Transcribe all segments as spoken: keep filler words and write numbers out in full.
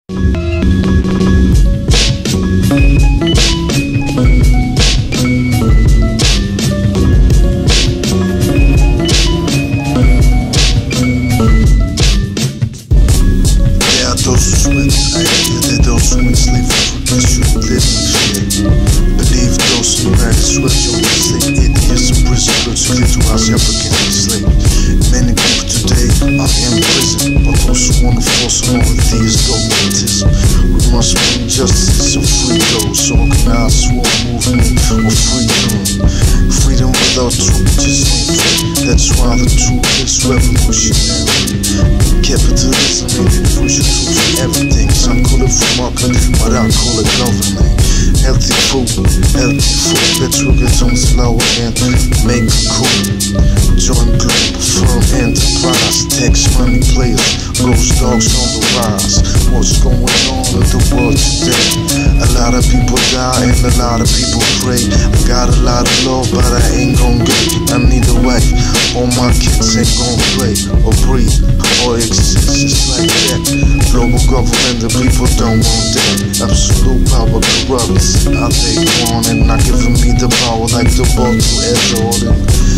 Justice and free those, organized war movement or freedom. Freedom without truth just ain't free. That's why the truth is revolutionary. Capitalism ain't the crucial truth for everything. Some call it free market, but I call it government. Healthy food, healthy food. Let's look at some slower and make it cool. Join Globalfirm enterprise. Tax money players, GhostDogz on the rise. What's going on in the world today? A lot of people die and a lot of people pray. I got a lot of love, but I ain't gon' get it. I need a wife, all my kids ain't gon' play or breathe or exist just like that. Global government, the people don't want that. Absolute power corrupts. I take one and not giving me the power like the ball to Air Jordan.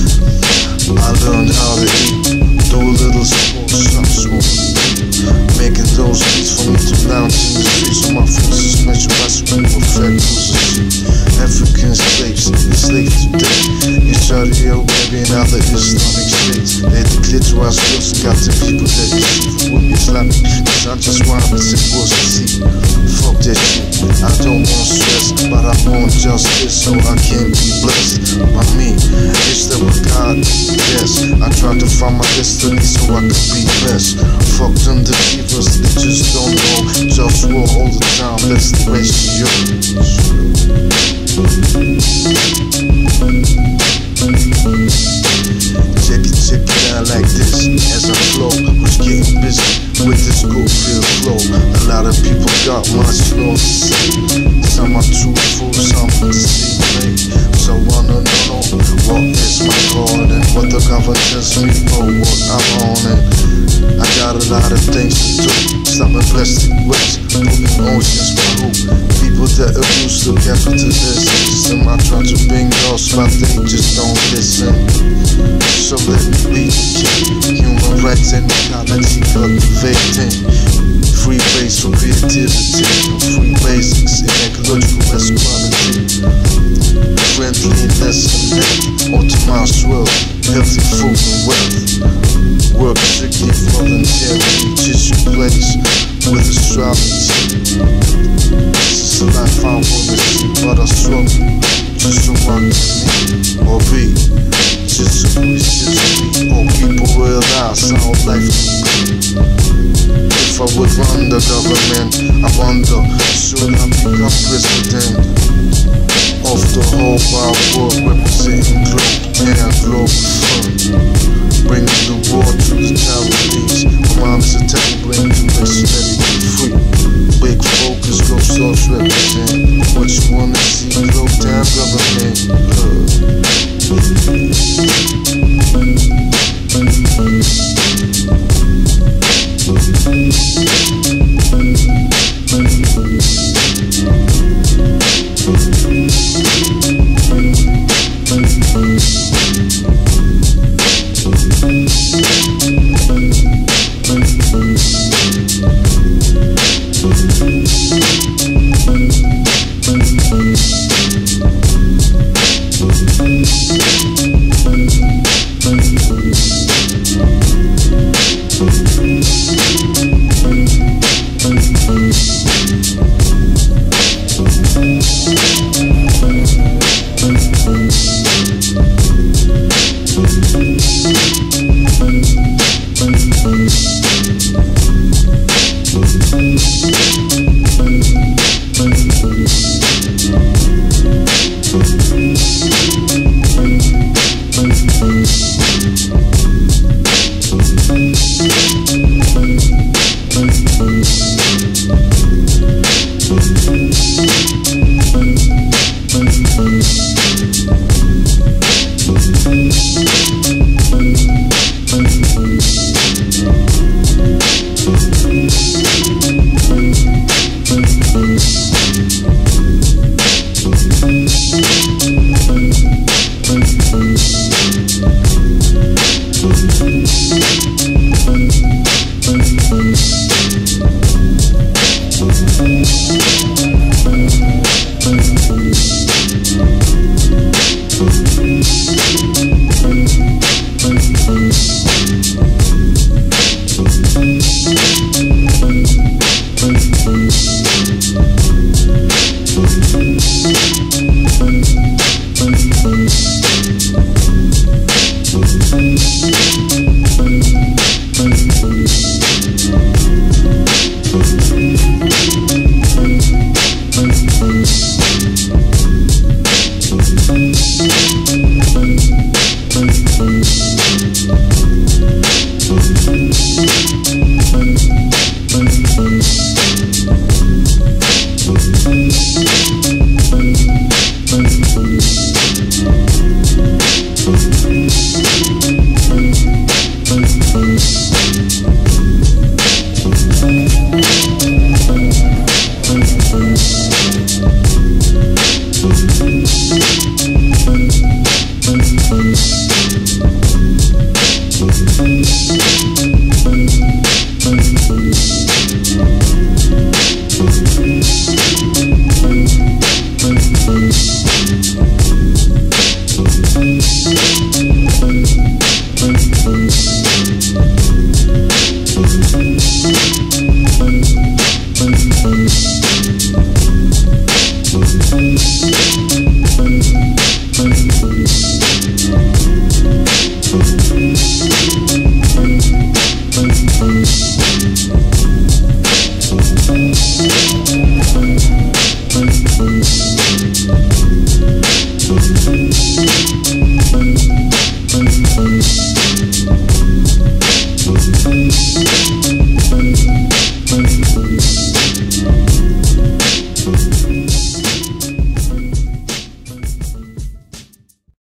I learned how to eat, do a little sports, I'm smoking. Making those beats for me to lounge in the streets of my forces, measure my supreme effect cruises. African slaves, enslaved today in Saudi Arabia and other Islamic states. They declare to our skills and got the people that deceive with Islamic. Cause I just want to see what's to see. Fuck that shit, I don't want stress, but I want justice so I can be blessed by me. Is there a God? Yes, I try to find my destiny so I can be best. Fuck them deceivers, they just don't know. JustWar all the time, that's the ratio. Check it, check it out like this as I flow. Who's getting busy with this good feel flow? A lot of people got much love to say. Some are truthful, some are deceiving. So I wanna know what is my God and what the government tells me for what I'm on. And I got a lot of things to do. Stopping plastic waste, moving oceans for who? People that abuse the capitalist system. I try to bring those, but they just don't listen. So let me be the king. Human rights and ecology cultivating. Free base for creativity, free basics in ecological equality. Friendliness and hate, optimized world, healthy food and wealth. Work strictly voluntarily, just your place with astrology. This is a life I wanna see, but I struggle just so I can be or be. Just so we just be, or people realize how life is good. If I would run the government, I wonder, should I become president of the whole wide world, representing Globe and Globalfirm, bringing the war to the Taiwanese. My mom's a tabling to this steady free. Big focus, GhostDogz represent what you wanna see, Globe down government. Uh. We'll be right back. Thank you.